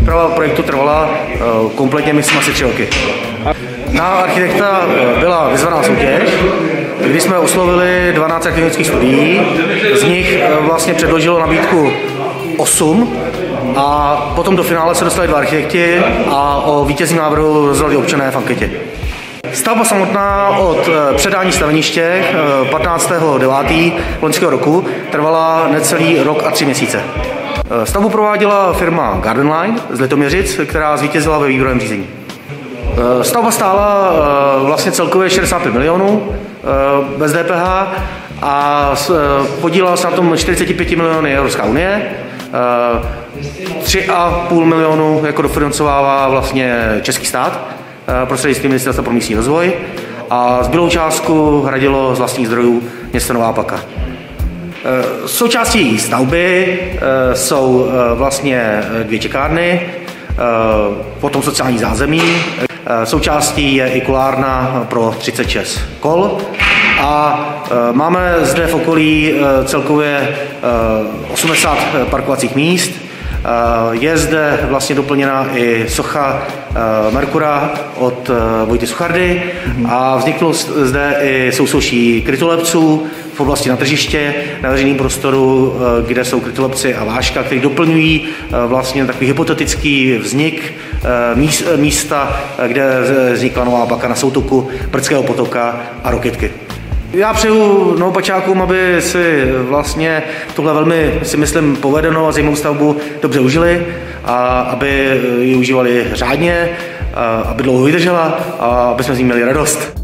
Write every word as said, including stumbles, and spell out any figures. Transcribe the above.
Příprava projektu trvala kompletně, myslím, asi tři roky. Na architekta byla vyzvaná soutěž, kdy jsme oslovili dvanáct architektonických studií, z nich vlastně předložilo nabídku osm a potom do finále se dostali dva architekti a o vítězném návrhu rozhodli občané v anketě. Stavba samotná od předání staveniště patnáctého devátého loňského roku trvala necelý rok a tři měsíce. Stavbu prováděla firma Garden Line z Litoměřic, která zvítězila ve výběrovém řízení. Stavba stála vlastně celkově šedesát pět milionů bez D P H a podílela se na tom čtyřicet pět miliony Evropská unie, tři a půl milionu jako dofinancovává vlastně český stát prostřednictvím Ministerstva pro místní rozvoj a zbylou částku hradilo z vlastních zdrojů město Nová Paka. Součástí stavby jsou vlastně dvě čekárny, potom sociální zázemí. Součástí je i kolárna pro třicet šest kol a máme zde v okolí celkově osmdesát parkovacích míst. Je zde vlastně doplněna i socha Merkura od Vojty Suchardy a vzniklo zde i sousoší krytolepců v oblasti na tržiště, na veřejném prostoru, kde jsou krytolepci a váška, které doplňují vlastně takový hypotetický vznik místa, kde vznikla Nová Paka na soutoku Brdského potoka a Rokytky. Já přeju Novopačákům, aby si vlastně tohle velmi, si myslím, povedenou a zajímavou stavbu dobře užili a aby ji užívali řádně, aby dlouho vydržela a aby jsme z ní měli radost.